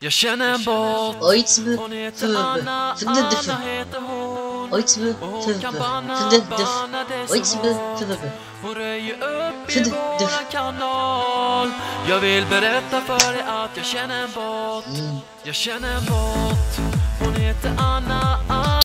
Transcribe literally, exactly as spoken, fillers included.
Jag känner en båt. Oitsbu, Hon heter fubu, Anna, funduddufu. Anna heter hon. Oitsbu, Och fubu, kan banna, funduddufu. banna det så Oitsbu, hårt. fubu. Hon röjer upp i Funduddufu. våran kanal. Jag vill berätta för dig att jag känner en båt. Mm. Jag känner en båt. Hon heter Anna, Anna.